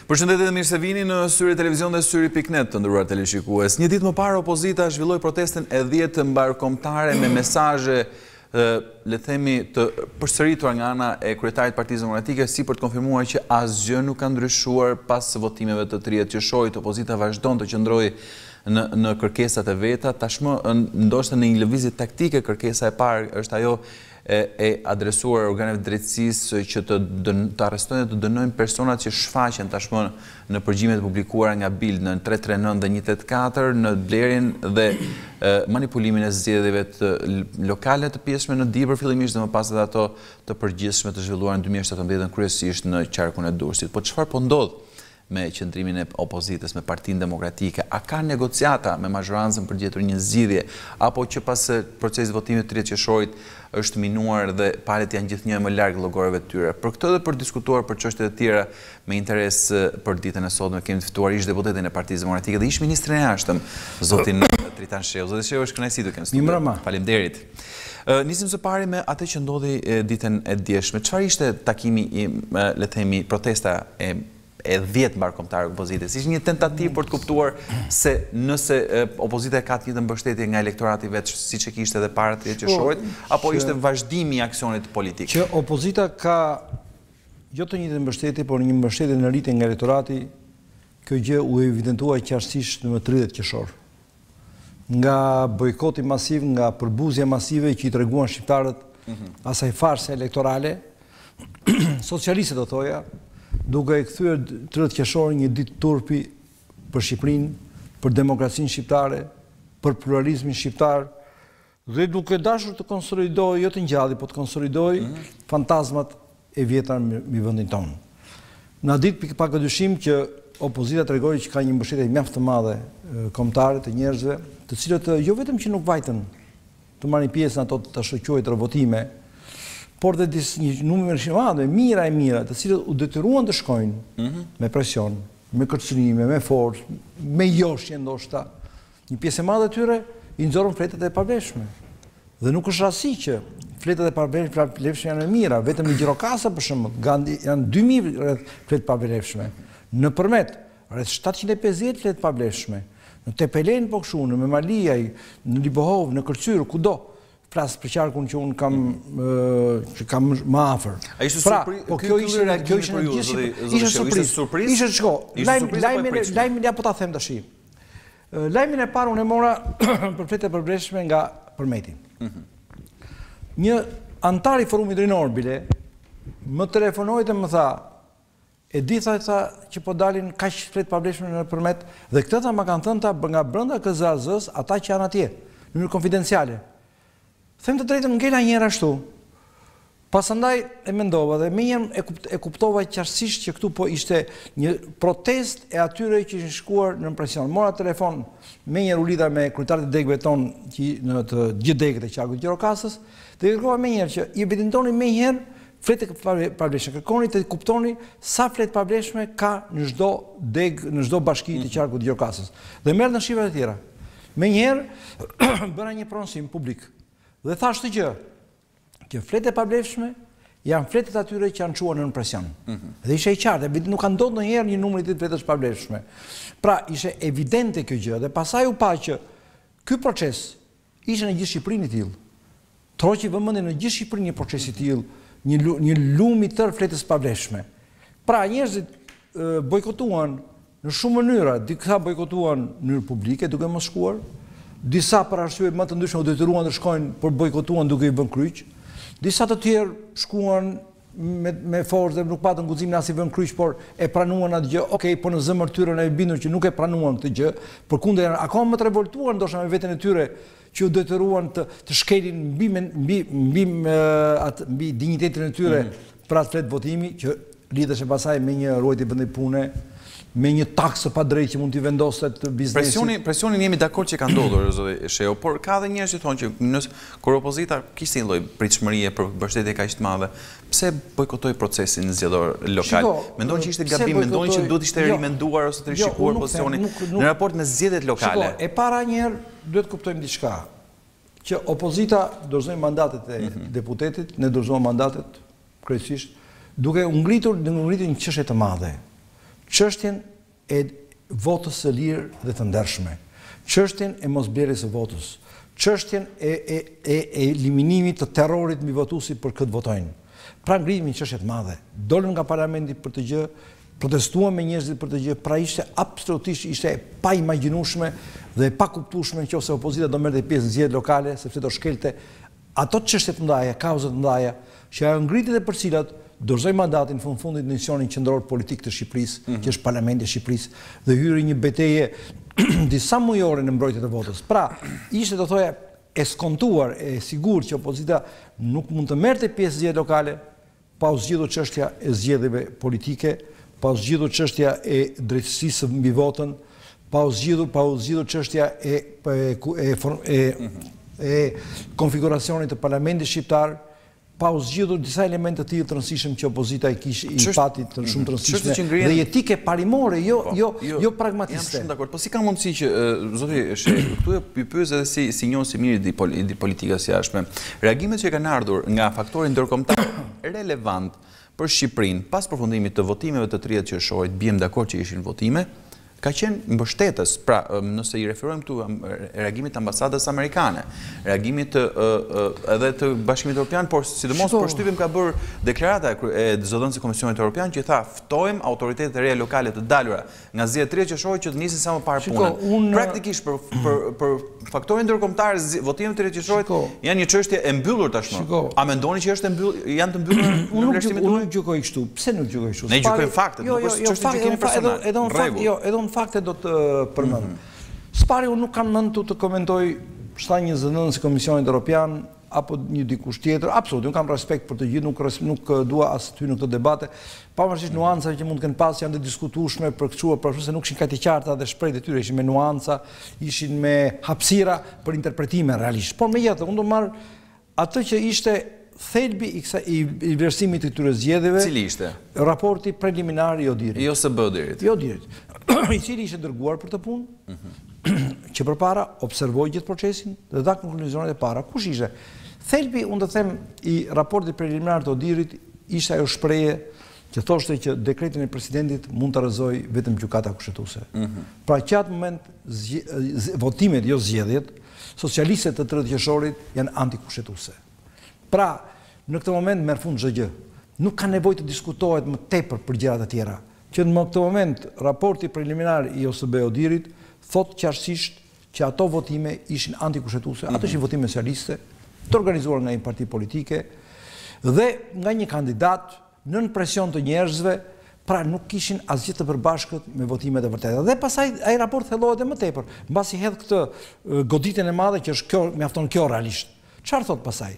Përshëndetje dhe mirë se vini në Syri Televizion dhe Syri.net të nderuar teleshikues. Një ditë më parë opozita zhvilloi protestën e 10 mbarkombëtare me mesazhe le themi të përsëritura nga ana e kryetarit të Partisë Demokratike si për të konfirmuar që asgjë nuk ka ndryshuar pas votimeve të 30 qershorit. Opozita vazhdon të qëndrojë në kërkesat e veta. Tashmë ndoshta në një lëvizje taktike kërkesa e parë është ajo e adresuar organeve të drejtësisë që të arrestojnë dhe të dënojnë personat që shfaqen tashmë në përgjigjet publikuara nga Bild në 339 dhe 184 në blerjen dhe manipulimin e zgjedhjeve të lokale të pjesshme në Dibër fillimisht dhe më pas edhe ato të përgjithshme të zhvilluara në 2017 kryesisht në qarkun e Durrësit. Po çfarë po ndodh me qëndrimin e opozitës me Partinë Demokratike? A ka negociata me mazhorancën për gjetur një zgjidhje apo që pas procesit votimit të 30 qershorit është minuar dhe palët janë gjithnjë më larg llogareve të tyre? Për këtë dhe për diskutuar për çështje të tjera me interes për ditën e sotme kemi të ftuar ish deputetin e Partisë Demokratike dhe ish ministrin e jashtëm zotin Tritan Shehu. Zoti Shehu, është kënaqësi të kenë studio. Mirëmbrëma. Faleminderit. Nisim së pari me atë që ndodhi ditën e djeshme. Çfarë ishte takimi le të themi protesta e 10 mbarkombëtarë opozitës? Ishte një tentativë për të kuptuar se nëse opozita ka të njëjtën mbështetje nga elektorati vet siç e kishte edhe para 30 qershorit, apo ishte vazhdimi i aksionit politik? Që opozita ka jo të njëjtën mbështetje, por një mbështetje në rritje nga elektorati, kjo gjë u evidentua qartësisht në 30 qershor. Nga bojkoti masiv, nga përbuzja masive që i treguan shqiptarët asaj farse elektorale, socialistët do thoja, duke e kthyer 30 qershor një ditë turpi për Shqipërinë, për demokracinë shqiptare, për pluralizmin shqiptar, dhe duke dashur të konsolidojë, jo të ngjalli, po të konsolidojë fantazmat e vjetra mbi vendin tonë. Na ditë pa dyshim që opozita tregoi që ka një mbështetje mjaft të madhe kombëtare të njerëzve, të cilët jo vetëm që nuk vajtën të marrin pjesë në ato të shoqëruara votime, por dhe një numër shumë madh, mira, të cilët u detyruan të shkojnë me presion, me kërcënime, me forcë, me joshje ndoshta. Një pjesë e madhe e tyre i nxorën fletat e pavlefshme. Dhe nuk është rasti që fletat e pavlefshme janë mira, vetëm në Gjirokasë për shembull, janë 2000 rreth fletë pavlefshme. Nëpërmjet rreth 750 fletë pavlefshme. Në Tepelen po kështu, në Memaliaj, në Libohov, në Kërcyr, kudo. Flas për qarkun që unë kam më afër. Pra, po kjo ishte në gjithë ishte surprizë. Ishte shko. Lajmin ja po ta them tash. Lajmin e parë unë e mora për fletë përbreshme nga Përmeti. Një antar i forumit rinor bile më telefonoi dhe më tha, e di tha që po dalin kaq fletë pavlefshme në Përmet dhe këtë ma kanë thënë nga brenda KZAZ-s ata që janë atje, në mënyrë konfidenciale. Them të drejtën ngela një herë ashtu. Pasandaj e mendova dhe menjëherë e kuptova qartësisht që këtu po ishte një protest e atyre që ishin shkuar në presion. Mora telefon, menjëherë u lidha me kryetarët e degëve tonë që në të gjithë degët e qarkut të Gjirokasës, dhe kërkova menjëherë që i evidentoni menjëherë fletë pavlefshme. Kërkoni të kuptoni sa fletë pavlefshme ka në çdo degë, në çdo bashki të qarkut të Gjirokasës. Dhe merrën shifrat e tjera. Menjëherë bëra një pronësim publik. Dhe thash të gjë, që fletë e pavlefshme janë fletët atyre që janë çuar në presion. Dhe ishte e qartë, nuk ka ndodhur ndonjëherë një numër i të fletësh pavlefshme. Pra, ishte evidente kjo gjë dhe pastaj u pa që ky proces ishte në gjithë Shqipërinë i tillë. Troqi vëmendjen në gjithë Shqipërinë një proces i tillë, një lum i tërë fletës pavlefshme. Pra, njerëzit bojkotuan në shumë mënyra, disa bojkotuan në mënyrë publike duke mos shkuar. Disa për arsye më të ndryshme u detyruan të shkojnë, por bojkotuan duke i vënë kryq. Disa të tjerë shkuan me forcë dhe nuk patën guximin as i vënë kryq, por e pranuan atë gjë. Okej, po në zemër tyre na i bindur që nuk e pranuan këtë gjë, përkundër janë akoma më të revoltuar ndoshta me veten e tyre që u detyruan të shkelin mbi dinjitetin e tyre për atë fletë votimi që lidhesh pasaj me një ruajtje vendi pune, me një taksë pa drejtë që mund t'i vendoset biznesit. Presionin jemi dakord që ka ndodhur, zoti Shehu, por ka edhe njerëz që thonë që kur opozita kishte një lloj pritshmërie për mbështetje kaq të madhe, pse bojkotoi procesin zgjedhor lokal? Mendoni që ishte gabim, mendoni që duhet ishte rimenduar ose të rishikuar pozicioni në raport me zgjedhjet lokale? E para një herë duhet kuptojmë diçka, që opozita dorëzoi mandatet e deputetit, ne dorëzojmë mandatet kryesisht, duke u ngritur një çështje të madhe. çështjen e votës së lirë dhe të ndershme, çështjen e mosblerjes së votës, çështjen e eliminimit të terrorit mbi votuesit për këtë votojnë. Pra ngritemi një çështje të madhe. Dolëm nga parlamenti për të gjë, protestuam me njerëzit për të gjë, pra ishte pa imagjinueshme dhe pa kuptueshme nëse opozita do merrte pjesë në zgjedhjet lokale, sepse do shkelte ato çështje të mëdha, kauza të mëdha, që ajo ngritet dhe për cilat dorëzoi mandatin fundit në misionin qendror politik të Shqipërisë, që është Parlamenti i Shqipërisë, dhe hyri një betejë disa mujore në mbrojtje të votës. Pra, ishte do thoya e skontuar, e sigurt që opozita nuk mund të merrte pjesë në zgjedhjet lokale pa u zgjidhur çështja e zgjedhjeve politike, pa u zgjidhur çështja e drejtësisë mbi votën, pa u zgjidhur çështja e konfiguracionit të parlamentit shqiptar, pa u zgjidhur disa elemente të tillë të rëndësishëm që opozita i pati të shumë të rëndësishme dhe etike parimore, jo pragmatiste. Jam shumë dakord. Po si ka mundësi që zoti këtu e pyes edhe si njohës i mirë i politikës jashtme. Reagimet që kanë ardhur nga faktori ndërkombëtar relevant për Shqipërinë pas përfundimit të votimeve të 30 qershorit, biem dakord që ishin votime, ka qenë mbështetës, pra nëse i referojmë këtu reagimit të ambasadës amerikane, reagimit edhe të Bashkimit Evropian, por sidomos për shtypim ka bërë deklarata e zëdhënësit e Komisionit Evropian që i tha ftojmë autoritetet e reja lokale të dalura nga zgjedhjet 30 qershorit që të nisin sa më parë punën. Praktikisht për faktorin ndërkombëtar, votimet e 30 qershorit janë një çështje e mbyllur tashmë. A mendoni që janë të mbyllur në vlerësimin tuaj? Unë nuk gjykoj kështu. Pse nuk gjykoj kështu? Ne gjykojmë faktet, nuk është çështje që kemi personale. Fakte do të përmend. Spari unë nuk kam mendu të komentoj shta një zëdhënës i Komisionit Evropian apo një dikush tjetër, absolut, unë kam respekt për të gjithë, nuk dua as ty në këtë debate, pavarësisht nuancave që mund të kenë pas janë të diskutueshme për këtu, por se nuk ishin kaq të qarta dhe shprehjet e tyre ishin me nuanca, ishin me hapësira për interpretime realisht. Por megjithatë, unë do marr atë që ishte thelbi i vlerësimit të këtyre zgjedhjeve. Cili ishte? Raporti preliminar i Odirit. Jo SB-dit. Jo Odirit. I cili ishte dërguar për të punë, që përpara observoi gjithë procesin dhe dha konkluzionet e para. Kush ishte? Thelbi, unë të them, i raportit preliminar të Odirit ishte ajo shprehje që thoshte që dekretin e presidentit mund të rrëzoj vetëm gjykata kushtetuese. Pra që atë moment votimet, jo zgjedhjet, socialistët të 30 qershorit janë antikushtetuese. Pra, në këtë moment merr fund çdo gjë. Nuk ka nevojë të diskutohet më tepër për gjërat e tjera. Që në këtë moment raporti preliminar i OSB Odirit thot qartësisht që ato votime ishin antikushtetuese, ato ishin votime socialiste, të organizuar nga një parti politike dhe nga një kandidat nën presion të njerëzve, pra nuk kishin asgjë të përbashkët me votimet e vërteta. Dhe pastaj ai raport thellohet edhe më tepër, mbasi hedh këtë goditjen e madhe që është kjo, mjafton kjo realisht. Çfarë thot pastaj?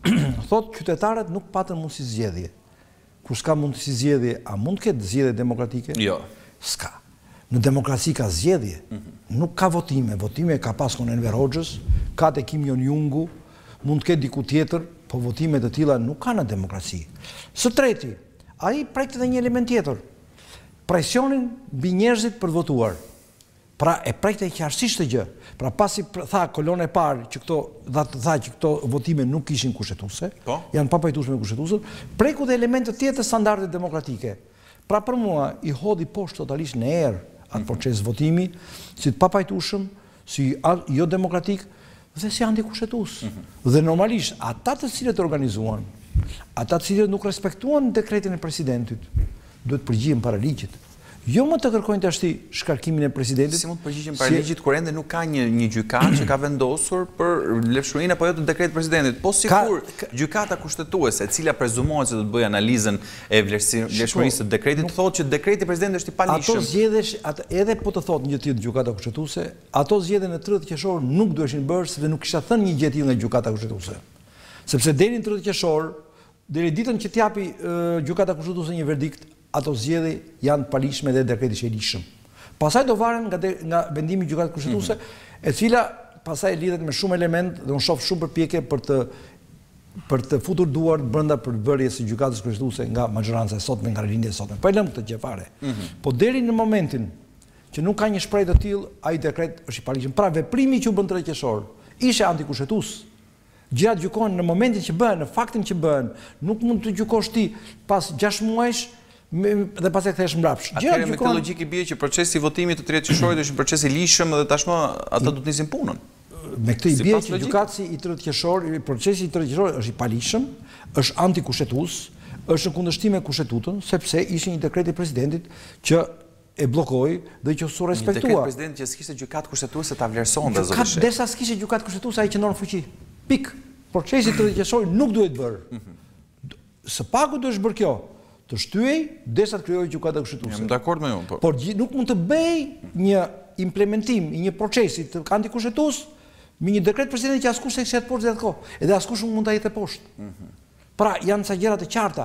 Thot qytetarët nuk patën mundësi zgjedhje. Kur s'ka mundësi zgjedhje, a mund të ketë zgjedhje demokratike? Jo. S'ka. Në demokraci ka zgjedhje. Nuk ka votime. Votime ka pas kon Enver Hoxhës, ka te Kim Jong-ungu, mund të ketë diku tjetër, po votime të tilla nuk ka në demokraci. Së treti, ai pret edhe një element tjetër. Presionin mbi njerëzit për votuar. Pra e prekte qartësisht të gjë. Pra pasi tha kolona e parë që këto votime nuk ishin kushtetuese, janë papajtueshme me kushtetuesen, preku dhe elemente tjetër standarde demokratike. Pra për mua i hodhi poshtë totalisht në erë atë proces votimi, si të papajtueshëm, si jo demokratik dhe si antikushtetues. Dhe normalisht ata të cilët organizuan, ata të cilët nuk respektuan dekretin e presidentit, duhet përgjigjen para ligjit. Jo më të kërkojnë tashti shkarkimin e presidentit. Si mund të përgjigjen para ligjit kur ende nuk ka një gjykat që ka vendosur për lefshmërinë apo jo të dekretit presidentit. Po sikur gjykata kushtetuese, e cila prezumohet se do të bëjë analizën e vlefshmërisë të dekretit, thotë që dekreti i presidentit është i palishëm. Ato zgjedhjesh, edhe po të thotë një tjetër gjykata kushtetuese, ato zgjedhje në 30 qershor nuk duheshin bërë sepse nuk kisha thënë një gjë tillë nga gjykata kushtetuese. Sepse deri në 30 qershor, deri ditën që t'japi gjykata kushtetuese një verdikt, ato zgjedhje janë palishme dhe dekreti është i lishëm. Pastaj do varen nga vendimi i gjykatës kushtetuese, e cila pastaj lidhet me shumë element dhe unë shoh shumë përpjekje për të futur duart brenda përbërjes së gjykatës kushtetuese nga majoranca e sotme, nga rinjtë e sotme. Po e lëm këtë gjë fare. Po deri në momentin që nuk ka një shprehje të tillë, ai dekret është i palishëm. Pra veprimi që u bën 3 qershor ishte antikushtetues. Gjërat gjykohen në momentin që bëhen, në faktin që bëhen. Nuk mund të gjykosh ti pas 6 muajsh dhe pas e kthesh mbrapsht. Atëherë me këtë logjik i bie që procesi i votimit të 3 qershorit është një proces i lishëm dhe tashmë ata do të nisin punën. Me këtë i bie që gjykatësi i 3 qershor, procesi i 3 qershor është i palishëm, është antikushtetues, është në kundërshtim me kushtetutën, sepse ishte një dekret i presidentit që e bllokoi dhe që su respektua. Një dekret presidenti që s'kishte gjykatë kushtetuese ta vlerësonte zoti Sheh. Derisa s'kishte gjykatë kushtetuese ai qëndron në fuqi. Pik. Procesi i 3 qershorit nuk duhet bërë. Së paku duhet bërë kjo. Të shtyej derisa të krijojë gjykata kushtetuese. Jam dakord me ju, po. Por nuk mund të bëj një implementim i një procesi të antikushtetues me një dekret presidenti që askush s'e poshtë atë kohë, edhe askush nuk mund ta jetë poshtë. Pra janë ca gjëra të qarta.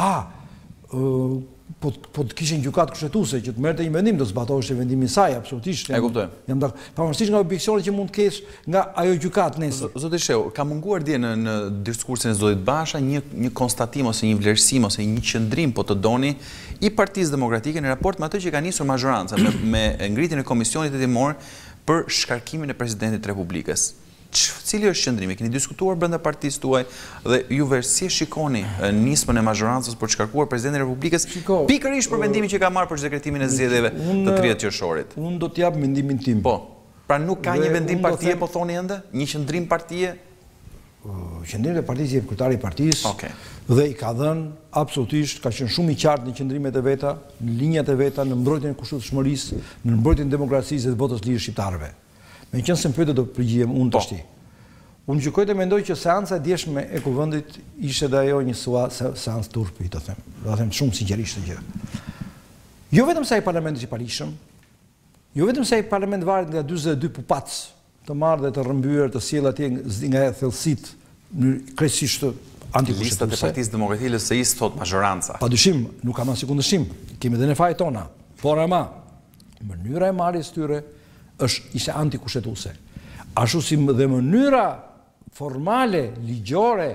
Po të kishin gjykatë kushtetuese që të merrte një vendim, do zbatoheshte vendimi i saj absolutisht. E kuptoj. Pavarësisht nga objeksionet që mund të kesh nga ajo gjykatë nesër. Zoti Shehu, ka munguar dje në diskursin e zotit Basha një konstatim ose një vlerësim ose një qëndrim, po të doni, i Partisë Demokratike në raport me atë që ka nisur mazhoranca me ngritjen e komisionit hetimor për shkarkimin e presidentit të Republikës. Cili është qëndrimi? Keni diskutuar brenda partisë tuaj dhe juve si shikoni nismën e mazhorancës për të shkarkuar presidentin e Republikës pikërisht për vendimin që ka marrë për dekretimin e zgjedhjeve të 30 qershorit? Unë do t'jap mendimin tim. Po. Pra nuk ka një vendim partie, po thoni ende? Një qëndrim partie? Qëndrimi i partisë jep kryetari i partisë. Dhe i ka dhënë absolutisht, ka qenë shumë i qartë në qëndrimet e veta, në linjat e veta, në mbrojtjen e kushteshmërisë, në mbrojtjen e demokracisë dhe të botës lirë shqiptarëve. Me qënë se më pyete do përgjigjem unë të shti. Unë gjykoj të mendoj që seanca e djeshme e kuvendit ishte dhe ajo një seancë turpi, do them shumë sinqerisht të gjë. Jo vetëm se ai parlament është i palishëm, jo vetëm se ai parlament varet nga 42 pupac të marrë dhe të rrëmbyer të sjellë atje nga thellësitë në krejtësisht antikushtetuese. Listat e Partisë Demokratike LSI thot mazhoranca. Padyshim, nuk kam as sekondëshim. Kemi dhe ne fajt tona. Por ama mënyra e marrjes tyre ishte antikushtetuese. Ashtu si dhe mënyra formale, ligjore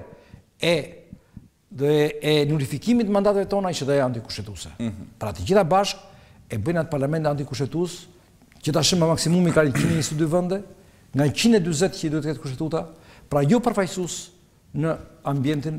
e nullifikimit mandateve tona ishte dhe antikushtetuese. Pra të gjitha bashkë e bëjnë atë parlament antikushtetues, që tashmë me maksimumi ka 122 vende, nga 140 që i duhet të ketë kushtetuta, pra jo përfaqësues në ambientin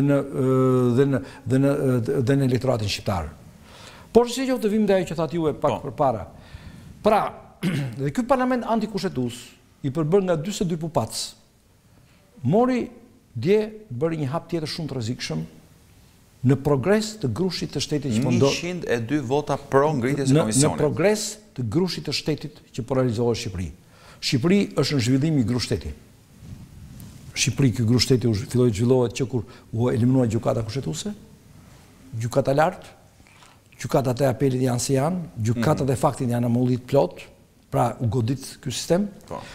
dhe në elektoratin shqiptar. Por si që të vim dhe ajo që thatë ju e pak përpara. Pra, dhe ky parlament antikushtetues i përbër nga 42 pupac mori dje bëri një hap tjetër shumë të rrezikshëm në progres të grushit të shtetit që 102 vota pro ngritjes së komisionit. Në progres të grushit të shtetit që po realizohet në Shqipëri. Shqipëri është në zhvillim i grushteti. Shqipëri ky grushteti filloi të zhvillohet që kur u eliminua gjykata kushtetuese, gjykata lart, gjykatat e apelit janë si janë, gjykatat e faktit janë amollit plot. Pra u godit ky sistem.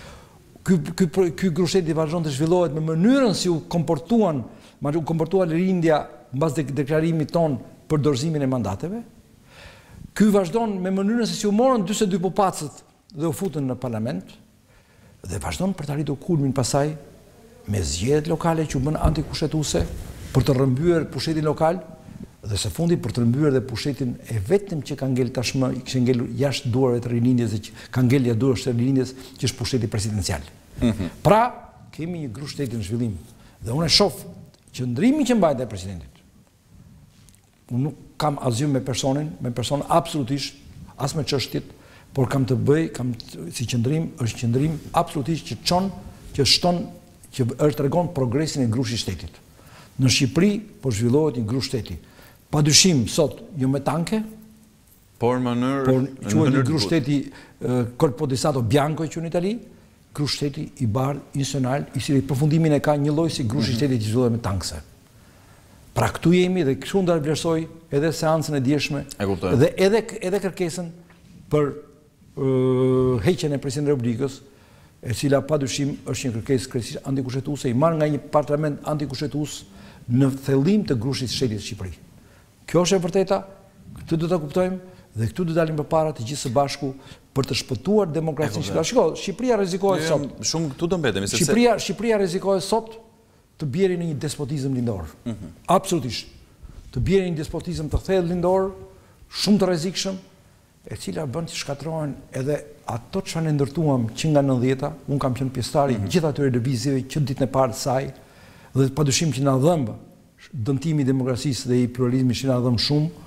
Ky grushteti vazhdon të zhvillohet me mënyrën si u komportua lirindja mbas deklarimit ton për dorëzimin e mandateve. Ky vazhdon me mënyrën se si u morën 42 pupacët dhe u futën në parlament dhe vazhdon për të arritur kulmin pasaj me zgjedhjet lokale që u bën antikushtetuese për të rrëmbyer pushtetin lokal. Dhe së fundi për të rrëmbyer dhe pushtetin e vetëm që ka ngel tashmë, i kishte ngelur jashtë duarve të rilindjes dhe që ka ngel jashtë duarve të rilindjes, që është pushteti presidencial. Pra, kemi një grushteti në zhvillim. Dhe unë e shoh qëndrimin që mbajt e presidentit. Unë nuk kam asgjë me personin absolutisht, as me çështjet, por kam të bëj, si qëndrim, është qëndrim absolutisht që tregon progresin e grushtit shtetit. Në Shqipëri po zhvillohet një grushteti. Padyshim sot jo me tanke, por quhet një grushteti colpo di stato bianco që në Itali, grushteti i bardh institucional, i cili përfundimin e ka një lloj si grushti shtetit që zhvillohet me tankse. Pra këtu jemi dhe kështu nda vlerësoj edhe seancën e djeshme dhe edhe kërkesën për heqjen e presidentit të Republikës, e cila padyshim është një kërkesë krejtësisht antikushtetuese, i marrë nga një parlament antikushtetues në thellim të grushtit shtetit të Shqipëri. Kjo është e vërteta, këtë do ta kuptojmë dhe këtu do dalim përpara të gjithë së bashku për të shpëtuar demokracinë shqiptare. Shiko, Shqipëria rrezikohet sot. Shumë këtu do mbetemi sepse Shqipëria rrezikohet sot të bjerë në një despotizëm lindor. Absolutisht. Të bjerë në një despotizëm të thellë lindor, shumë të rrezikshëm, e cila bën të shkatrohen edhe ato çfarë ne ndërtuam që nga 90-ta, unë kam qenë pjesëtar i gjithë atyre lëvizjeve që ditën e parë të saj, dhe padyshim që na dhëmbë dëmtimi i demokracisë dhe i pluralizmit që na dhëm shumë,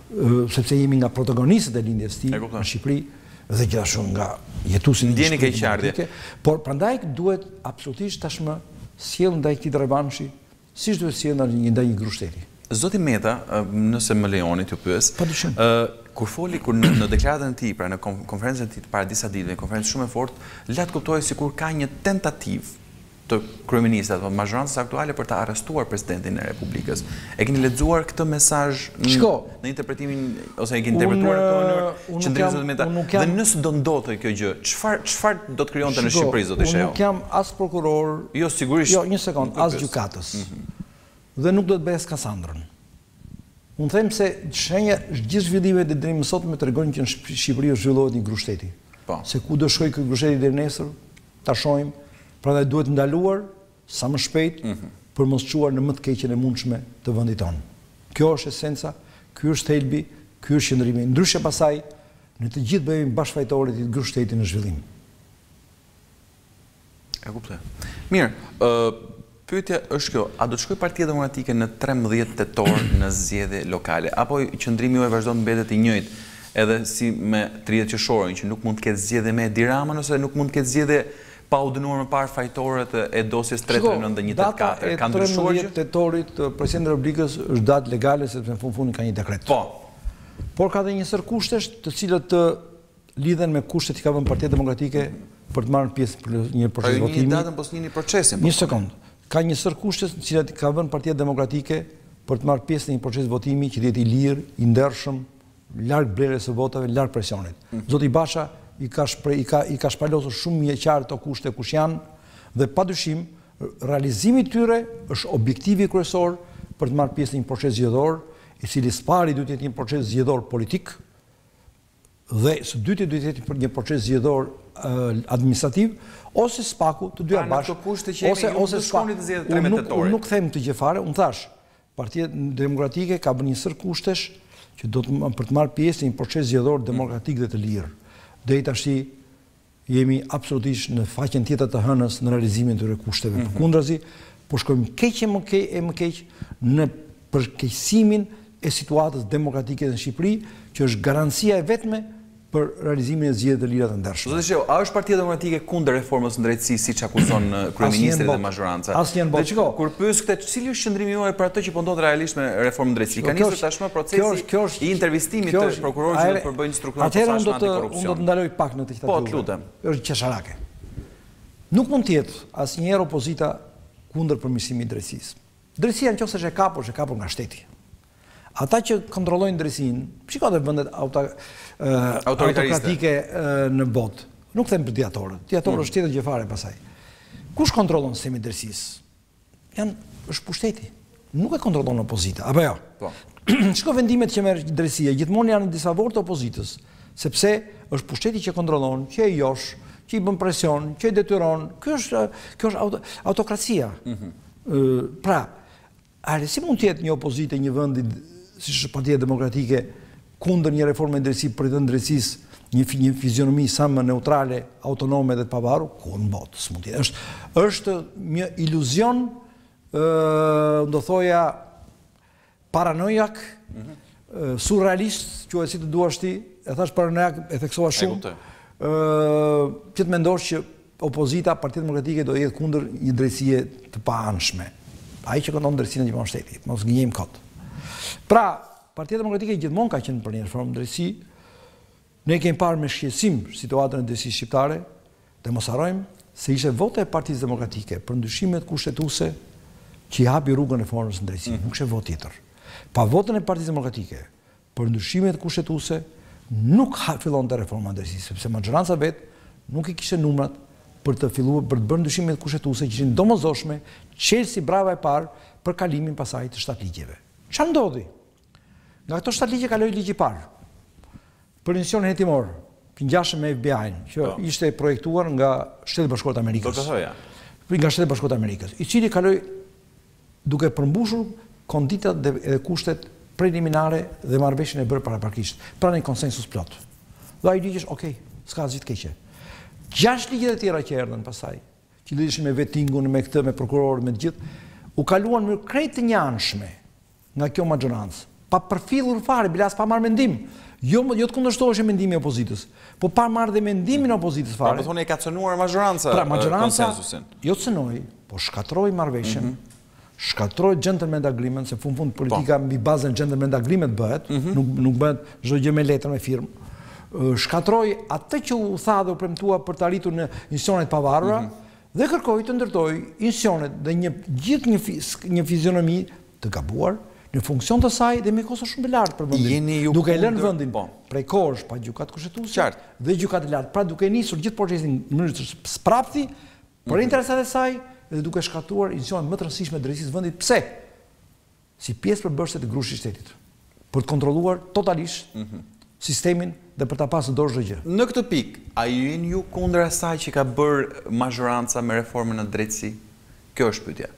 sepse jemi nga protagonistët e lindjes tij në Shqipëri dhe gjithashtu nga jetuesit ndjeni keqardhje. Por prandaj duhet absolutisht tashmë sjell ndaj këtij revanshi, siç duhet sjell ndaj një grushteti. Zoti Meta, nëse më lejoni t'ju pyes, kur foli në deklaratën e tij, pra në konferencën e tij para disa ditëve, konferencë shumë e fortë, la të kuptojë sikur ka një tentativë të kryeministit apo mazhorancës aktuale për të arrestuar presidentin e Republikës. E keni lexuar këtë mesazh në interpretimin ose e keni interpretuar këtë mënyrë qendrimit Zoti Meta? Dhe nëse do ndodhte kjo gjë, çfarë do të krijonte në Shqipëri zoti Shehu? Unë nuk jam as prokuror, jo sigurisht. Jo, një sekond, as gjykatës. Dhe nuk do të bëj as Kassandrën. Unë them se gjithë zhvillimet e deri më sot më tregojnë që në Shqipëri zhvillohet një grushteti. Se ku do shkojë ky grushteti deri nesër, ta shohim. Prandaj duhet ndaluar sa më shpejt për mos çuar në më të keqen e mundshme të vendit tonë. Kjo është esenca, ky është thelbi, ky është qëndrimi. Ndryshe pasaj, ne të gjithë bëhemi bashkëfajtorë të grushtetit në zhvillim. E kuptoj. Mirë, pyetja është kjo, a do të shkojë Partia Demokratike në 13 tetor në zgjedhje lokale, apo qëndrimi juaj vazhdon të mbetet i njëjtë edhe si me 30 qershorin, që nuk mund të ketë zgjedhje me Edi Ramën ose nuk mund të ketë zgjedhje pa u dënuar më parë fajtorët e dosjes 33914. Data e 13 tetorit Presidentit e Republikës është datë legale sepse në fundin ka një dekret. Por ka dhe një sër kushtesh të cilët të lidhen me kushtet që ka vënë Partia Demokratike për të marrë pjesë për një proces votimi. Një datën pos një procesin. Një sekond. Ka një sër kushtet të cilat ka vënë Partia Demokratike për të marrë pjesë në një proces votimi që jetë i lirë, i ndershëm, larg blerjes së votave, larg presionit. Zoti Basha i ka shpalosur shumë qartë të kushte kush janë dhe padyshim realizimi tyre është objektivi kryesor për të marrë pjesë në një proces zgjedhor, i cili së pari duhet të jetë një proces zgjedhor politik dhe së dyti duhet të jetë një proces zgjedhor administrativ ose spaku të dyja bashkë. Ose shkoni të zgjedhjet 13 tetor. Unë nuk them të gjë fare, unë thash, Partia Demokratike ka bërë një sër kushtesh që do të për të marrë pjesë në një proces zgjedhor demokratik dhe të lirë. Deri tashi jemi absolutisht në faqen tjetër të hënës në realizimin të këtyre kushteve. Përkundrazi, po shkojmë keq e më keq në përkeqësimin e situatës demokratike në Shqipëri, që është garancia e vetme për realizimin e zgjedhjeve të lira të ndershme. Zoti Shehu, a është Partia Demokratike kundër reformës në drejtësi siç akuzon kryeministri dhe mazhoranca? Asnjë botë. Dhe kur pyes këtë, cili është qëndrimi juaj për atë që po ndodh realisht me reformën në drejtësi? Ka nisur tashmë procesi i intervistimit të prokurorit që do të përbëjnë strukturat e posaçme antikorrupsion. Unë do të ndaloj pak në këtë Po, lutem. Është qesharake. Nuk mund të jetë asnjëherë opozita kundër përmirësimit të drejtësisë. Drejtësia nëse është e kapur nga shteti. Ata që kontrollojnë drejtësinë, shikojnë vendet autokratike në botë. Nuk them për dietarët. Dietarët është tjetër gjë fare pasaj. Kush kontrollon sistemin e drejtësisë? Është pushteti. Nuk e kontrollon opozita, apo jo? Po. Shiko vendimet që merr drejtësia, gjithmonë janë në disfavor të opozitës, sepse është pushteti që kontrollon, që e josh, që i bën presion, që e detyron. Kjo është autokracia. Pra, si mund të jetë një opozitë një vendi si është Partia Demokratike kundër një reforme drejtësi për të drejtësisë, një fizionomi sa më neutrale, autonome dhe të pavarur, ku në botë s'mund të jetë. Është një iluzion, do thoja paranojak, surrealist, quhet si të duash ti, e thash paranojak, e theksova shumë, që të mendosh që opozita, Partia Demokratike do jetë kundër një drejtësie të paanshme. Ai që këndon drejtësinë e gjithmonë shtetit, mos gënjejmë kot. Pra, Partia Demokratike gjithmonë ka qenë për një reformë drejtësi. Ne kemi parë me shqetësim situatën e drejtësisë shqiptare, dhe mos harrojmë se ishte vota e Partisë Demokratike për ndryshimet kushtetuese që i hapi rrugën reformës në drejtësi, nuk ishte votë tjetër. Pa votën e Partisë Demokratike për ndryshimet kushtetuese nuk fillonte reforma në drejtësi, sepse maxhoranca vet nuk i kishte numrat për të filluar për të bërë ndryshimet kushtetuese që ishin domosdoshme, çelësi brava e parë për kalimin pasaj të 7 ligjeve. Çfarë ndodhi? Nga këto 7 ligje kaloi ligji i parë. Për misionin hetimor, që ngjashëm me FBI-n, që ishte projektuar nga Shtetet Bashkuara të Amerikës. Do të thoja. Nga Shtetet Bashkuara të Amerikës, i cili kaloi duke përmbushur konditat dhe kushtet preliminare dhe marrëveshjen e bërë paraprakisht, pra një konsensus plot. Dhe ai ligj është, okay, s'ka asgjë të keqe. 6 ligjet e tjera që erdhën pasaj, që lidheshin me vettingun, me këtë, me prokurorë, me të gjithë, u kaluan në krejt të njanshme nga kjo maxhorancë. pa përfillur fare, bilas pa marrë mendim. Jo të kundërshtohesh mendimi i opozitës, po pa marrë dhe mendimin e opozitës fare. Po thoni e ka cënuar majoranca konsensusin. Jo cënoi, po shkatroi marrëveshjen. Shkatroi gentleman agreement, se fund politika mbi bazën gentleman agreement bëhet, nuk bëhet çdo gjë me letër me firmë. Shkatroi atë që u tha dhe u premtua për të arritur në institucionet pavarura dhe kërkoi të ndërtoj institucionet dhe gjithë një fizionomi të gabuar në funksion të saj dhe me kosto shumë të lartë për vendin. Duke lënë vendin prej kohësh pa gjykatë kushtetuese dhe gjykatë të lartë, pra duke nisur gjithë procesin në mënyrë të sprapthi për interesat e saj dhe duke shkatruar institucionet më të rëndësishme të drejtësisë vendit. Pse? Si pjesë përbërëse të grushit shtetit, për të kontrolluar totalisht sistemin dhe për ta pasur dorë çdo gjë. Në këtë pikë, a jeni ju kundër asaj që ka bërë majoranca me reformën në drejtësi? Kjo është pyetja.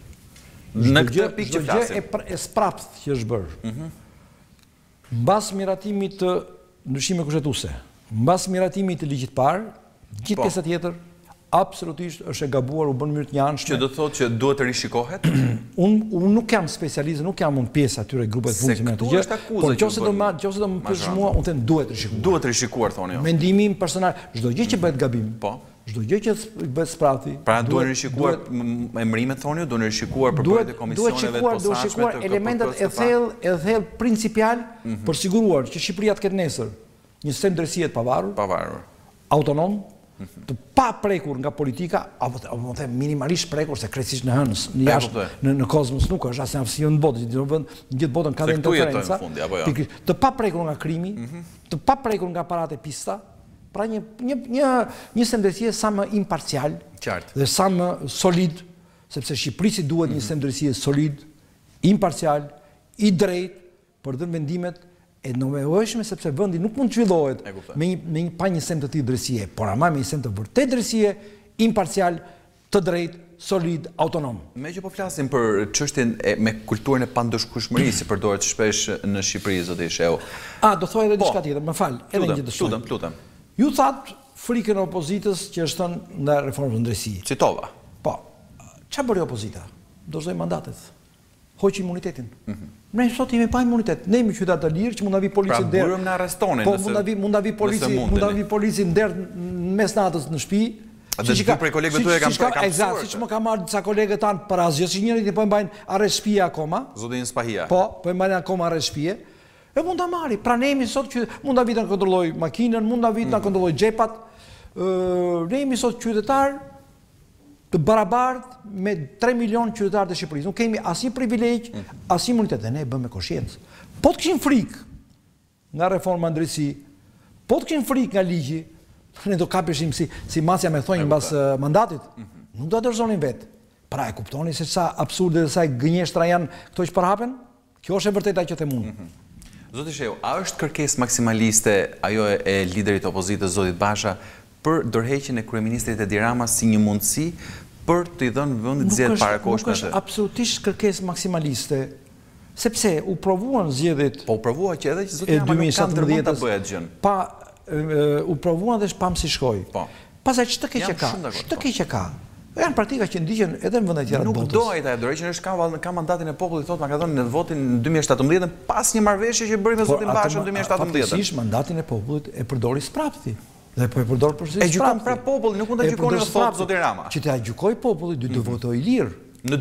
Në këtë pikë që flasim. Çdo gjë e sprapth që është bërë. Mbas miratimit të ndryshimeve kushtetuese, mbas miratimit të ligjit parë, gjithë pjesa tjetër absolutisht është e gabuar, u bën mënyrë të njanshme. Që do thotë që duhet të rishikohet? Unë nuk jam specialist, nuk jam pjesë atyre grupeve të funksionale të gjë. Por nëse do më pyes mua, unë them duhet rishikuar. Duhet rishikuar thoni ju. Mendimi im personal, çdo gjë që bëhet gabim, çdo gjë që bëhet sprapthi. Pra duhet rishikuar emrimet thoni ju, duhet rishikuar përpërjet e komisioneve të posaçme. Duhet shikuar elementet e thellë principial për siguruar që Shqipëria të ketë nesër një sistem drejtësie të pavarur, autonom, të pa prekur nga politika, apo më them minimalisht prekur, se krejtësisht në hënës, në jashtë, në kozmos nuk është, asnjë aftësi në botë, gjithë botën ka dhe interferenca, të pa prekur nga krimi, të pa prekur nga aparate pista, pra një sistem drejtësie sa më imparcial dhe sa më solid, sepse Shqipërisi duhet një sistem drejtësie solid, imparcial, i drejt për dhënë vendimet e nevojshme, sepse vendi nuk mund të zhvillohet pa një sistem të tillë drejtësie, por ama me një sistem të vërtet drejtësie, imparcial, të drejtë, solid, autonom. Me që po flasim për çështjen me kulturën e pandëshkueshmërisë që përdoret shpesh në Shqipëri, zoti Sheu. Do thoj edhe diçka tjetër, më fal, edhe një gjë të shtunë. Lutem. Ju thatë frikën e opozitës që është thënë nga reforma në drejtësi. Citova. Po. Çfarë bëri opozita? Dorëzoi mandatet. Hoqi imunitetin. Ne sot jemi pa imunitet. Ne jemi qytetar të lirë që mund ta vi polici der. Pra burëm në arrestonin. Po mund ta vi polici der mes natës në shtëpi. Siç ka prej kolegëve tuaj kanë eksakt, siç më ka marrë disa kolegë tanë për asgjë, si njëri po e mbajnë arrest shtëpie akoma. Zotin Spahia. Po e mbajnë akoma arrest shtëpie. E mund ta marri. Pra ne jemi sot që mund ta vi të kontrolloj makinën, mund ta vi të kontrolloj xhepat. Ne jemi sot qytetar të barabartë me 3 milion qytetarë të Shqipërisë. Nuk kemi asnjë privilegj, asnjë imunitet, dhe ne e bëmë me koshiencë. Po të kishin frikë nga reforma në drejtësi, po të kishin frikë nga ligji, ne do kapeshim si masja me thonjë mbas mandatit, nuk do dorëzonin vetë. Pra e kuptoni se sa absurde dhe sa gënjeshtra janë këto që përhapen? Kjo është e vërteta që them unë. Zoti Sheu, a është kërkesë maksimaliste ajo e liderit opozitës zotit Basha për dorëheqjen e kryeministrit Edi Rama si një mundësi për të i dhënë vendit zgjedhje parakoshme? Nuk është absolutisht kërkesë maksimaliste, sepse u provuan zgjedhjet. Po u provua që edhe që zoti Rama nuk ka ndërmend ta bëhet gjën. U provuan dhe shpam si shkoi. Pastaj ç'të keq ka? Ç'të keq ka? Janë praktika që ndiqen edhe në vende tjera të botës. Nuk do ai ta dorëheqën, është ka mandatin e popullit, thotë, ma ka dhënë në votin në 2017 pas një marrëveshje që bëri me zotin Bashën në 2017. Fatikisht mandatin e popullit e përdori sprapthi. Dhe po e përdor për e gjykon pra populli, nuk mund ta gjykoni thotë zoti Rama. Që ta gjykoj populli, duhet të votojë lirë. Në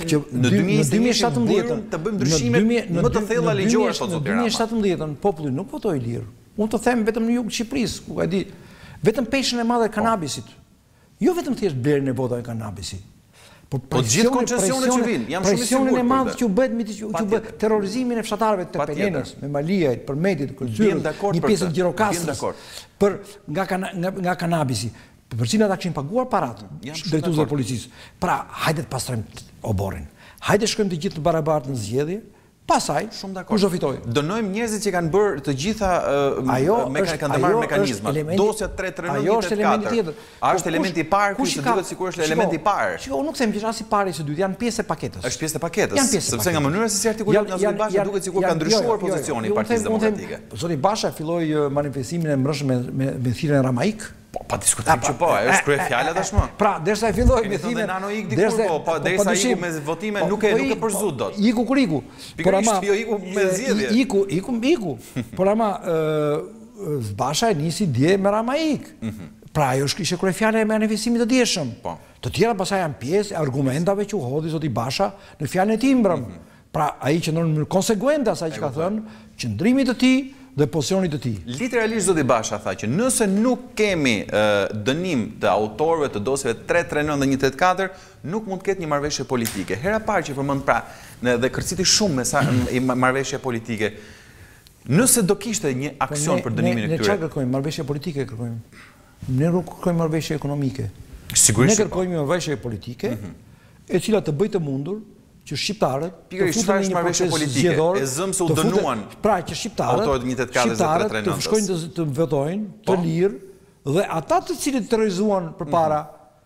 2017 të bëjmë ndryshime më të thella ligjore thotë zoti Rama. Në 2017 populli nuk votoi lirë. Unë të them vetëm në jug të Shqipërisë, ku e di, vetëm peshën e madhe e kanabisit. Jo vetëm thjesht blerjen e votave kanabisi. Po gjithë koncesionet që vinë, jam shumë i sigurt. Presionin e madh që u bëhet terrorizimin e fshatarëve të Pelenës, me Maliajt, për Metit, Kulturës, një pjesë të Gjirokastrës, për nga kanabisi. Për cilën ata kishin paguar parat drejtuesve të policisë. Pra, hajde të pastrojmë oborrin. Hajde shkojmë të gjithë të barabartë në zgjedhje. Pasaj, kush do fitoj? Dënojmë njerëzit që kanë bërë të gjitha kanë marrë mekanizma. Dosja 339. Ajo është elementi tjetër. A është elementi i parë, kush duhet sigurisht është elementi i parë. Shiko, unë nuk them që është as i parë as i dytë, janë pjesë e paketës. Është pjesë e paketës. Sepse nga mënyra se si artikulohet nga zoti Basha duket sikur ka ndryshuar pozicioni i Partisë Demokratike. Zoti Basha filloi manifestimin e mbrëmshëm me thirrjen ramaik. Po Pa diskutim që po, është krye fjala tashmë. Pra, derisa e filloi me thimin. Nano ik dikur derisa iku me votime nuk e përzut dot. Iku kur iku. Por ama iku me zgjedhje. Iku. Por ama Basha e nisi dje me Ramaik. Pra, ajo ishte krye fjala e manifestimit të dieshëm. Të tjera pasaj janë pjesë e argumentave që u hodhi zoti Basha në fjalën e tij mbrëm. Pra, ai qëndron në konsekuencë asaj që ka thënë, qëndrimit të tij dhe pozicionit të tij. Literalisht zoti Basha tha që nëse nuk kemi dënim të autorëve të dosjeve 339 dhe 184, nuk mund të ketë një marrëveshje politike. Hera parë që përmend pra dhe kërciti shumë me sa marrëveshje politike. Nëse do kishte një aksion për dënimin e këtyre. Ne çfarë kërkojmë? Marrëveshje politike kërkojmë. Ne nuk kërkojmë marrëveshje ekonomike. Sigurisht. Ne kërkojmë marrëveshje politike, e cila të bëjë të mundur që shqiptarët të futen në një proces zgjedhor, e zëm se u dënuan. Pra që shqiptarët të shkojnë të votojnë, të lirë, dhe ata të cilët terrorizuan përpara,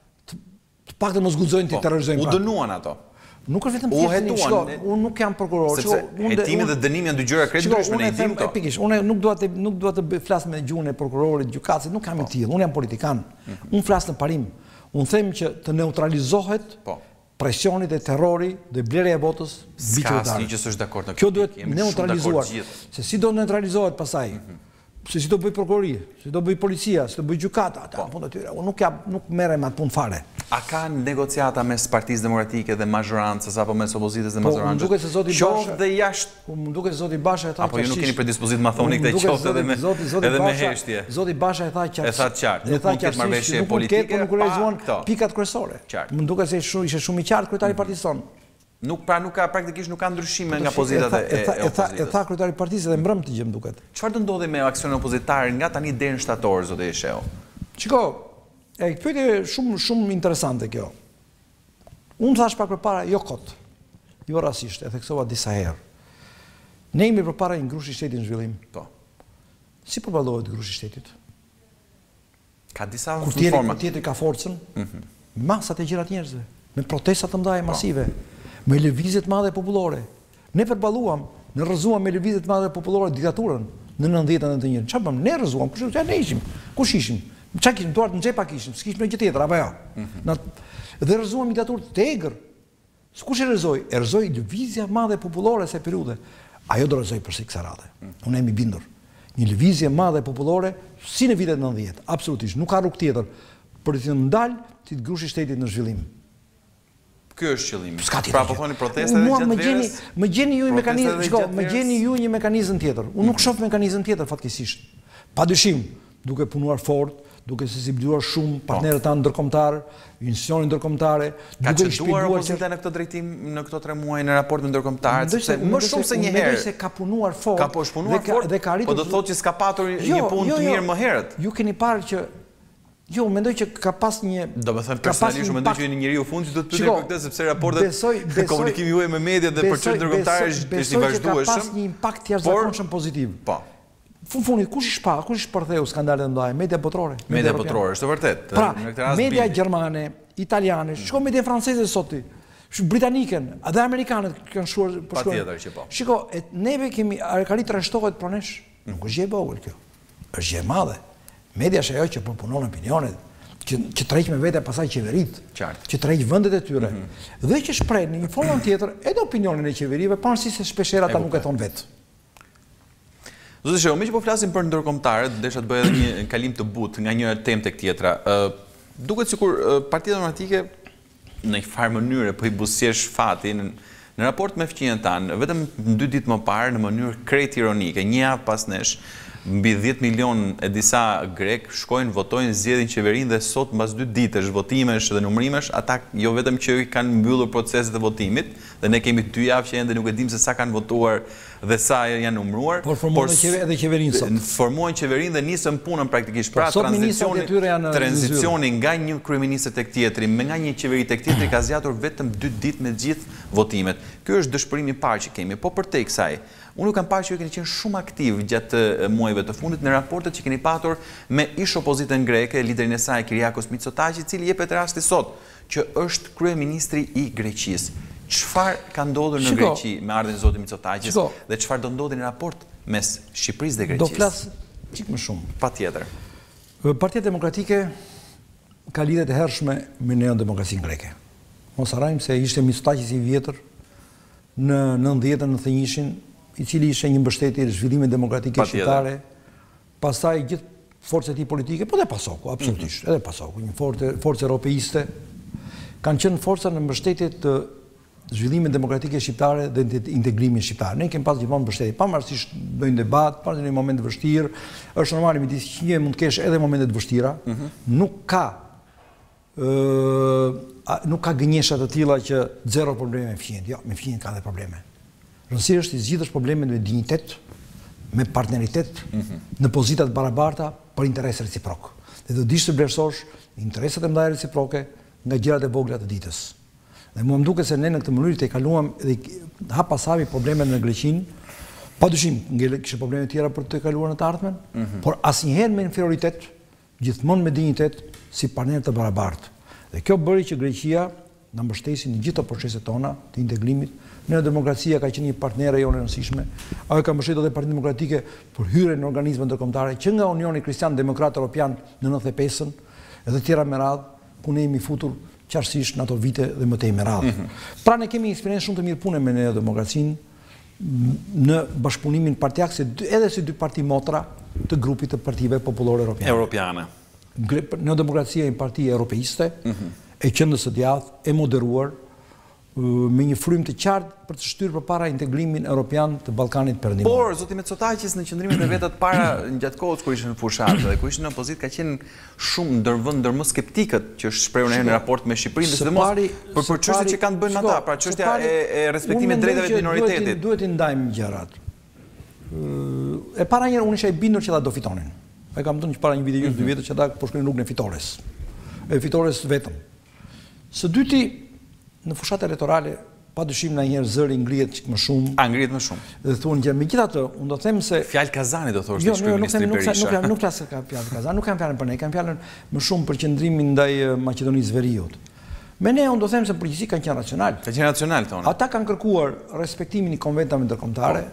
të paktën mos guxojnë të terrorizojnë. U dënuan ato. Nuk është vetëm thjesht, unë nuk jam prokuror. Sepse hetimi dhe dënimi janë dy gjëra krejt ndryshme në hetim këto. Pikërisht, unë nuk dua të flas me gjuhën e prokurorit, gjykatësit, nuk kam i tillë. Unë jam politikan. Unë flas në parim. Unë them që të neutralizohet presionit e terrori dhe blerja e votës mbi qytetarët. Që s'është dakord në këtë. Kjo duhet neutralizuar. Se si do neutralizohet pasaj? Se si do bëj prokurori, si do bëj policia, si do bëj gjykata, ata punë të tyre. Unë nuk merrem atë punë fare. A ka negociata mes Partisë Demokratike dhe mazhorancës apo mes opozitës dhe mazhorancës? Më duket se zoti Basha. Qoftë dhe jashtë. Më duket se zoti Basha e tha. Apo ju nuk keni predispozitë ma thoni këtë qoftë edhe me heshtje. Zoti Basha e tha qartë. E tha qartë. Nuk mund të ketë marrëveshje politike. Nuk realizuan pikat kryesore. Më duket se ishte shumë i qartë kryetari i partisë tonë. Nuk ka praktikisht nuk ka ndryshime nga pozitat e opozitës. E tha kryetari i partisë dhe mbrëm të gjë më duket. Çfarë do ndodhi me aksionin opozitar nga tani deri në shtator, zoti Sheu? Shiko, e pyetje shumë interesante kjo. Unë thash pak përpara, jo kot, jo rasisht, e theksova disa herë. Ne jemi përpara një grushi shteti në zhvillim. Po. Si përballohet grushi shtetit? Ka disa forma. Kur tjetri ka forcën, masat e gjirat njerëzve, me protestat të mëdha masive, me lëvizje të madhe popullore. Ne përballuam, ne rrëzuam me lëvizje të madhe popullore diktaturën në 90-ën e të njëjtën. Çfarë bëm? Ne rrëzuam, ne ishim. Kush ishim? Çfarë kishim? Duart në xhepa kishim, s'kishim në gjë tjetër apo jo? Dhe rrëzuam diktaturë të egër. Kush e rrëzoi? E rrëzoi lëvizja madhe popullore se periudhe. Ajo do rrëzoi përsi kësaj radhe. Unë jam i bindur. Një lëvizje madhe popullore si në vitet 90, absolutisht, nuk ka rrugë tjetër për të ndalë ti të grushi shtetit në zhvillim. Ky është qëllimi. Pra po thoni protestat e gjatë verës. Më gjeni ju një mekanizëm tjetër. Unë nuk shoh mekanizëm tjetër fatkeqësisht. Padyshim, duke punuar fort, duke sensibilizuar shumë partnerët tanë ndërkombëtar, institucionet ndërkombëtare, duke shpjeguar opozita në këtë drejtim në këto 3 muaj në raport me ndërkombëtarët, sepse më shumë se një herë. Mendoj se ka punuar fort. Ka punuar fort, po do thotë që s'ka patur një punë të mirë më herët. Ju keni parë që mendoj që ka pas një... Do me thënë personalisht, mendoj që një njeriu fundi do të pyetni për këtë, sepse raportet komunikimi juaj me mediat dhe për çështë ndërkombëtare është i vazhdueshëm. Besoj që ka pas një impakt jashtëzakonshëm pozitiv. Po. Fundit, kush i shpërtheu skandalet mëdha? Media botërore. Media botërore, është vërtet. Pra, media gjermane, italiane, shko media franceze sot, britanikën, edhe amerikanët kanë shkuar për shkuar. Patjetër që po. Shiko, neve kemi arkalit rreshtohet pronesh. Nuk është gjë e vogël kjo. Është gjë e madhe. Media është ajo që përpunon opinionet, që tërheq me vete pasaj qeverit, që tërheq vendet e tyre, dhe që shpreh në një formën tjetër edhe opinionin e qeverive, pavarësisht se shpeshherë ata nuk e thon vetë. Zotë Sheu, me që po flasim për ndërkombëtarët, desha të bëj edhe një kalim të butë nga një temë tek tjetra. Duket sikur Partia Demokratike në një farë mënyrë po i buzëqesh fati në raport me fqinjen tanë, vetëm 2 ditë më parë në mënyrë krejt ironike, një javë pas nesh, mbi 10 milion e disa grek shkojnë, votojnë, zgjedhin qeverinë dhe sot mbas 2 ditësh votimesh dhe numërimesh, ata jo vetëm që kanë mbyllur proceset e votimit, dhe ne kemi 2 javë që ende nuk e dim se sa kanë votuar dhe sa janë numëruar. Por formuojnë edhe qeverinë sot. Formuojnë qeverinë dhe nisën punën praktikisht. Pra tranzicioni nga një kryeminist tek tjetri, nga një qeveri tek tjetri ka zgjatur vetëm 2 ditë me gjithë votimet. Ky është dëshpërimi i parë që kemi. Po përtej kësaj, unë kam parë që ju keni qenë shumë aktiv gjatë muajve të fundit në raportet që keni patur me ish opozitën greke, liderin e saj Kyriakos Mitsotakis, i cili jepet rasti sot që është kryeministri i Greqisë. Çfarë ka ndodhur në Greqi me ardhen e zotit Mitsotakis dhe çfarë do ndodhi në raport mes Shqipërisë dhe Greqisë? Do flas çik më shumë. Patjetër. Partia Demokratike ka lidhje të hershme me neodemokracinë greke. Mos harrojmë se ishte Mitsotakis i vjetër në 90-91, i cili ishte një mbështetje i zhvillimit demokratike shqiptare, pastaj gjithë forcat e politike, po dhe PASOK-u, absolutisht, edhe PASOK-u, një forcë europeiste, kanë qenë forca në mbështetje të zhvillimit demokratike shqiptare dhe integrimin shqiptar. Ne kemi pas gjithmonë mbështetje, pavarësisht bëjnë debat, pavarësisht në momente të vështirë, është normale midis një mund të kesh edhe momente të vështira, nuk ka gënjesha të tilla që zero probleme me fqinjet. Jo, me fqinjet ka dhe probleme. Rëndësishme është të zgjidhësh problemet me dinjitet, me partneritet, në pozita të barabarta për interese reciprok. Dhe do dish të vlerësosh interesat e mëdha reciproke nga gjërat e vogla të ditës. Dhe mua më duket se ne në këtë mënyrë të kaluam dhe hapasavi problemet në Greqinë, padyshim kishte probleme tjera për të kaluar në të ardhmen, por asnjëherë me inferioritet, gjithmonë me dinjitet si partner të barabartë. Dhe kjo bëri që Greqia na mbështesi në gjithë proceset tona të integrimit. Neodemokracia ka qenë një partnere jonë e rëndësishme. Ajo ka mbështetur edhe Partinë Demokratike për hyrje në organizme ndërkombëtare, që nga Unioni Kristian Demokrat Europian në 95-ën, edhe tjera me radhë, ku ne jemi futur qartësisht në ato vite dhe më tej me radhë. Pra ne kemi eksperiencë shumë të mirë pune me neodemokracinë në bashkëpunimin partijak, edhe si dy parti motra të grupit të partive popullore europiane. Neodemokracia e një parti europeiste, e qëndës së djathtë, e moderuar, me një frym të qartë për të shtyrë përpara integrimin europian të Ballkanit Perëndimor. Por zoti Mitsotakis në qëndrimin e vet të para gjatë kohës kur ishte në fushatë dhe kur ishte në opozitë ka qenë shumë ndërmë skeptikët që është shprehur në raport me Shqipërinë, sidomos për çështjet që kanë bën ata, pra çështja e respektimit të drejtave të minoritetit. Duhet i ndajmë gjërat. E para njëherë unë isha i bindur që ata do fitonin. E kam thënë që para një viti gjysmë 2 vjet që ata po shkojnë rrugën e fitores. E fitores vetëm. Së dyti, në fushat elektorale, padyshim ndonjëherë zëri ngrihet çik më shumë. Ngrihet më shumë. Dhe thuan gjë, megjithatë, unë do të them se fjalë Kazani do thoshte kryeministri Berisha. Nuk flas se ka fjalë Kazani, nuk kam fjalën për ne, kam fjalën më shumë për qëndrimin ndaj Maqedonisë Veriut. Me ne unë do të them se përgjithësi kanë qenë racional. Kanë qenë racional tonë. Ata kanë kërkuar respektimin i konventave ndërkombëtare.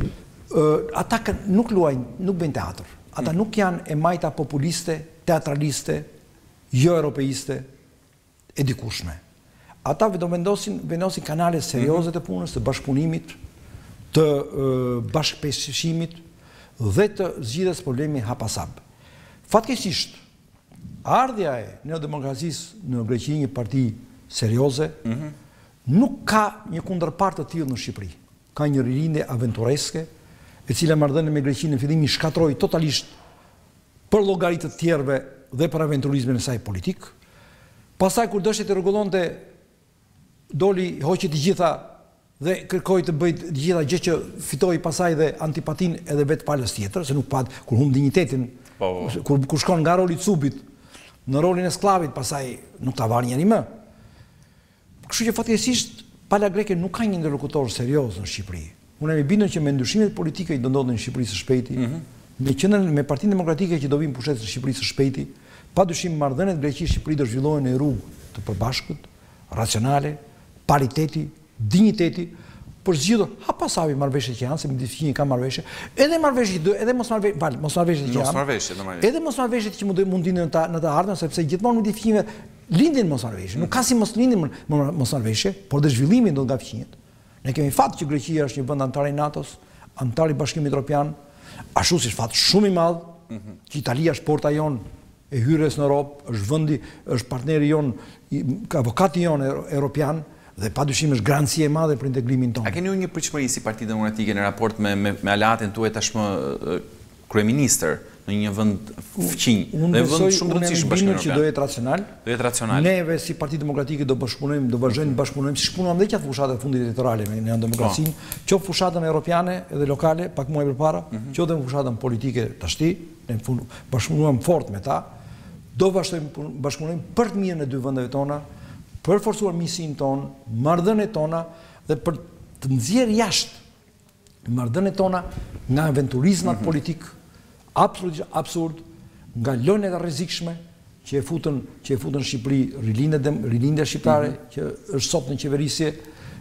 Ata nuk luajnë, nuk bëjnë teatr. Ata nuk janë e majta populiste, teatraliste, jo europeiste, e dikushme. Ata do vendosin kanale serioze të punës, të bashkëpunimit, të bashkëpeshimit dhe të zgjidhjes problemi hapasab. Fatkeqësisht, ardhja e neodemokracisë në Greqi, një parti serioze, nuk ka një kundërpart të tillë në Shqipëri. Ka një rilindje aventureske, e cila marrëdhënie me Greqinë në fillim i shkatroi totalisht për llogaritë të tjerëve dhe për aventurizmin e saj politik. Pastaj kur dështi të rregullonte, doli hoqi të gjitha dhe kërkoi të bëjë të gjitha gjë që fitoi pasaj dhe antipatinë edhe vetë palës tjetër, se nuk pat kur humb dinjitetin, kur shkon nga roli i cubit në rolin e sklavit, pasaj nuk ta var njëri më. Kështu që fatkeqësisht pala greke nuk ka një interlokutor serioz në Shqipëri. Unë jam i bindur që me ndryshimet politike që do ndodhin në Shqipëri së shpejti, me Partinë Demokratike që do vinë pushtetet në Shqipëri së shpejti, padyshim marrëdhëniet Greqi-Shqipëri do zhvillohen në rrugë të përbashkët, racionale, pariteti, dinjiteti, për zgjidhur hapasavi marrëveshjet që janë, se midis fqinjve ka marrëveshje, edhe marrëveshjet, edhe mosmarrveshjet që janë, edhe mosmarrveshjet që mund lindin në të ardhmen, sepse gjithmonë midis fqinjve lindin mosmarrveshje, nuk ka si mos lindin mosmarrveshje, por dhe zhvillimi do nga fqinjet. Ne kemi fat që Greqia është një vend antar i NATO-s, antar i Bashkimit Evropian, ashtu si fat shumë i madh që Italia është porta jonë e hyrjes në Europë, është vendi, është partneri jonë, avokati jonë europian, dhe padyshim është garancia e madhe për integrimin tonë. A keni një pritshmëri si Parti Demokratike në raport me aleatin tuaj tashmë kryeministër në një vend fqinj, dhe vend shumë rëndësishëm Bashkimi Evropian? Që do jetë racional. Do jetë racional. Neve si Parti Demokratike do bashkëpunojmë, do vazhdojmë bashkëpunojmë, si shpunuam dhe gjatë fushatave fundit elektorale me neodemokracinë, qoftë fushatën europiane edhe lokale, pak muaj përpara, qoftë në fushatën politike tashti, ne bashkëpunuam fort me ta. Do bashkëpunojmë për të mirën e dy vendeve tona, për forcuar miqësinë tonë, marrëdhëniet tona dhe për të nxjerrë jashtë marrëdhëniet tona nga aventurizmat politik absolutisht absurd, nga lëndet e rrezikshme që e futën Shqipëri rilindja shqiptare që është sot në qeverisje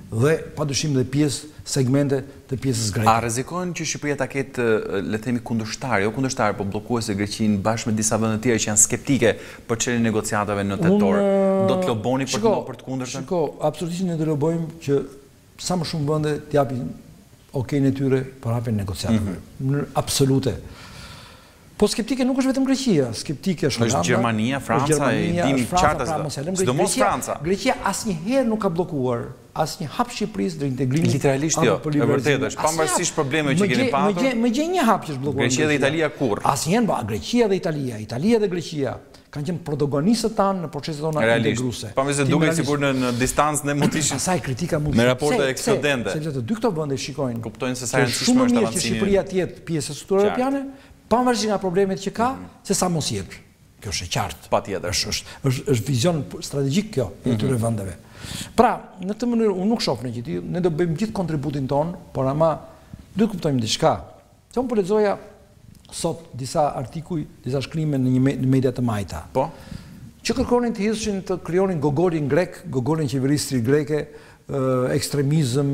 dhe padyshim dhe segmente të pjesës greke. A rrezikon që Shqipëria ta ketë, le të themi, kundërshtar, jo kundërshtar, po bllokuese Greqinë bashkë me disa vende të tjera që janë skeptike për çeljen e negociatave në tetor? Do të loboni për të kundërtën? Shiko, absolutisht ne do lobojmë që sa më shumë vende të japin okejin e tyre për hapjen e negociatave. Në absolute. Po skeptike nuk është vetëm Greqia, skeptike është Holanda, Gjermania, Franca, e dim qartë sidomos Franca. Greqia asnjëherë nuk ka bllokuar asnjë hap Shqipërisë drejt integrimit. Literalisht jo, e vërtetë është, pavarësisht problemeve që keni pasur. Më gjej një hap që është bllokuar. Greqia dhe Italia kurrë. Asnjëherë, Greqia dhe Italia dhe Greqia kanë qenë protagonistët tanë në proceset tona integruese. Pavarësisht se duket sikur në distancë ne mund të ishim. Asaj kritika mund me raporte eksplodente. Sepse të dy këto vende shikojnë. Kuptojnë se sa rëndësishme është avancimi. Që Shqipëria të jetë pjesë e strukturës europiane, pavarësisht nga problemet që ka, se sa mos jetë. Kjo është e qartë. Patjetër. Është vizion strategjik kjo e këtyre vendeve. Pra, në këtë mënyrë unë nuk shoh në që ne do bëjmë gjithë kontributin ton, por ama duhet kuptojmë diçka. Se unë po lexoja sot disa artikuj, disa shkrime në media të majta. Po. Që kërkonin të hidhshin të krijonin gogorin grek, gogorin qeverisë greke, ekstremizëm.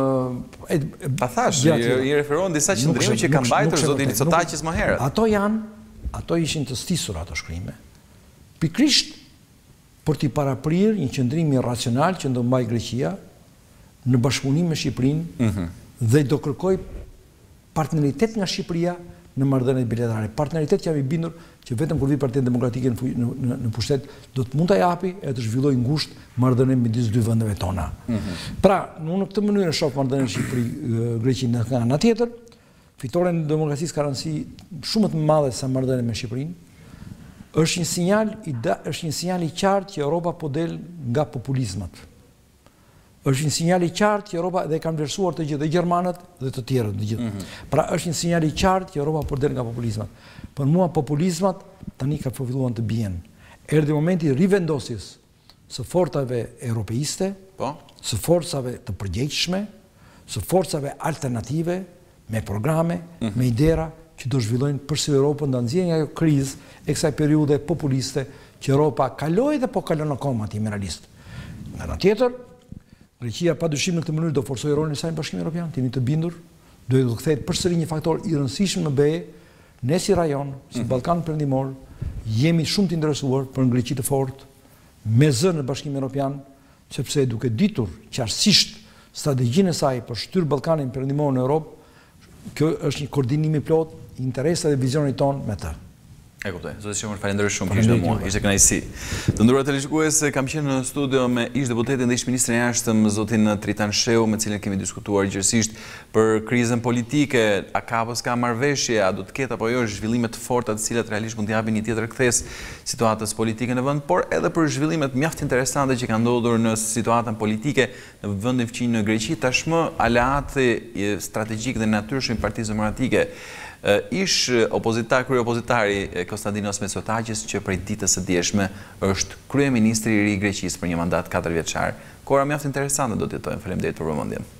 Ta thash, i referohen disa qëndrime që kanë mbajtur zoti Mitsotakis më herët. Ato ishin të stisur ato shkrime. Pikrisht për t'i paraprirë një qëndrim irracional që do mbaj Greqia në bashkëpunim me Shqipërinë dhe do kërkoj partneritet nga Shqipëria në marrëdhëniet bilaterale. Partneritet që jam i bindur që vetëm kur vi Partia Demokratike në pushtet do të mund ta japi e të zhvillojë ngushtë marrëdhënien midis dy vendeve tona. Pra, unë në këtë mënyrë shoh marrëdhënien Shqipëri-Greqi nga ana tjetër. Fitoria e demokracisë ka rëndësi shumë të madhe sa marrëdhënia me Shqipërinë. Është një sinjal i qartë që Europa po del nga populizmat. Është një sinjal i qartë që Europa dhe kanë vlerësuar të gjithë, dhe gjermanët dhe të tjerët të gjithë. Pra është një sinjal i qartë që Europa po del nga populizmat. Për mua populizmat tani ka filluar të bien. Erdhi momenti i rivendosjes së forcave europeiste, së forcave të përgjegjshme, së forcave alternative me programe, me idera që do zhvillojnë përsëri Europën nda nxjerrjen nga ajo krizë e kësaj periudhe populiste që Europa kaloi dhe po kalon akoma ti realist. Nga ana tjetër, Greqia padyshim në këtë mënyrë do forcojë rolin e saj në Bashkimin Evropian, jemi të bindur, do të kthehet përsëri një faktor i rëndësishëm në BE, ne si rajon, si Ballkan Perëndimor, jemi shumë të interesuar për një Greqi të fortë, me zë në Bashkimin Evropian, sepse duke ditur qartësisht strategjinë e saj për shtyr Ballkanin Perëndimor në Europë, kjo është një koordinim i plot i interesave dhe vizionit ton me të. E kuptoj. Zoti Shemur, falenderoj shumë që ishte me mua. Ishte kënaqësi. Të nderuar televizionistë, kam qenë në studio me ish-deputetin dhe ish-ministrin e jashtëm zotin Tritan Sheu, me cilin kemi diskutuar gjithësisht për krizën politike, a ka apo s'ka marrëveshje, a do të ketë apo jo zhvillime të forta të cilat realisht mund të japin një tjetër kthes situatës politike në vend, por edhe për zhvillimet mjaft interesante që kanë ndodhur në situatën politike në vendin fqinj në Greqi, tashmë aleati strategjik dhe natyrshëm i Partisë Demokratike ish kryeopozitari Konstantinos Mitsotakis, që prej ditës së dieshme është kryeministri i ri i Greqisë për një mandat 4 vjeçar. Kora mjaft interesante do të jetojmë. Faleminderit për vëmendjen.